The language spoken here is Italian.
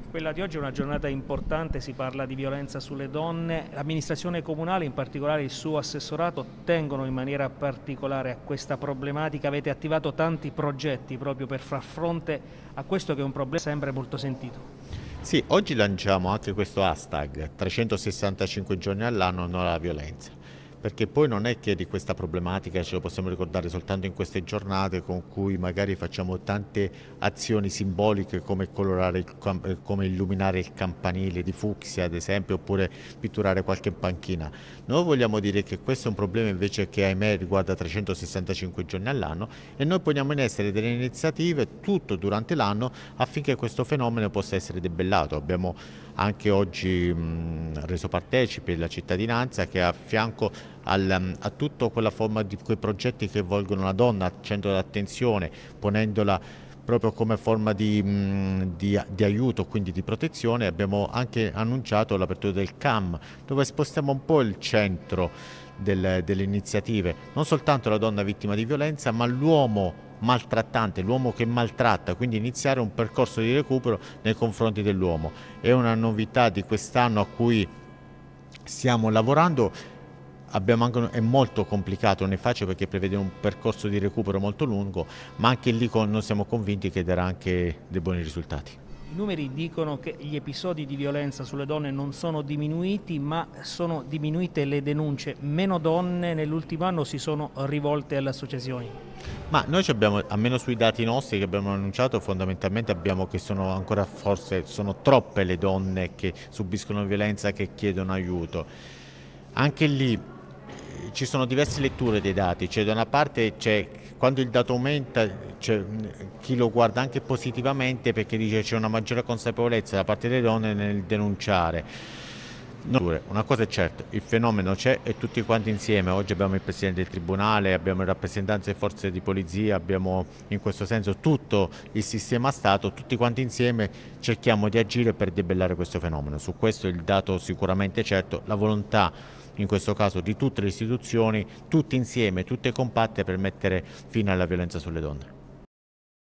Quella di oggi è una giornata importante, si parla di violenza sulle donne. L'amministrazione comunale, in particolare il suo assessorato, tengono in maniera particolare a questa problematica. Avete attivato tanti progetti proprio per far fronte a questo che è un problema sempre molto sentito. Sì, oggi lanciamo anche questo hashtag 365 giorni all'anno non alla violenza, perché poi non è che di questa problematica ce lo possiamo ricordare soltanto in queste giornate con cui magari facciamo tante azioni simboliche come come illuminare il campanile di fucsia ad esempio, oppure pitturare qualche panchina. Noi vogliamo dire che questo è un problema invece che ahimè riguarda 365 giorni all'anno e noi poniamo in essere delle iniziative tutto durante l'anno affinché questo fenomeno possa essere debellato. Abbiamo anche oggi reso partecipe la cittadinanza che a fianco a tutta quella forma di quei progetti che volgono la donna al centro dell'attenzione, ponendola proprio come forma di aiuto, quindi di protezione, abbiamo anche annunciato l'apertura del CAM, dove spostiamo un po' il centro delle iniziative, non soltanto la donna vittima di violenza, ma l'uomo maltrattante, l'uomo che maltratta, quindi iniziare un percorso di recupero nei confronti dell'uomo. È una novità di quest'anno a cui stiamo lavorando. È molto complicato, non è facile perché prevede un percorso di recupero molto lungo, ma anche lì noi siamo convinti che darà anche dei buoni risultati. I numeri dicono che gli episodi di violenza sulle donne non sono diminuiti, ma sono diminuite le denunce. Meno donne nell'ultimo anno si sono rivolte alle associazioni. Ma noi abbiamo, almeno sui dati nostri che abbiamo annunciato, fondamentalmente abbiamo che sono ancora forse sono troppe le donne che subiscono violenza, che chiedono aiuto. Anche lì ci sono diverse letture dei dati, cioè da una parte c'è quando il dato aumenta c'è chi lo guarda anche positivamente perché dice c'è una maggiore consapevolezza da parte delle donne nel denunciare. Una cosa è certa, il fenomeno c'è e tutti quanti insieme, oggi abbiamo il Presidente del Tribunale, abbiamo le rappresentanze delle forze di polizia, abbiamo in questo senso tutto il sistema Stato, tutti quanti insieme cerchiamo di agire per debellare questo fenomeno. Su questo il dato sicuramente certo, la volontà in questo caso di tutte le istituzioni, tutte insieme, tutte compatte per mettere fine alla violenza sulle donne.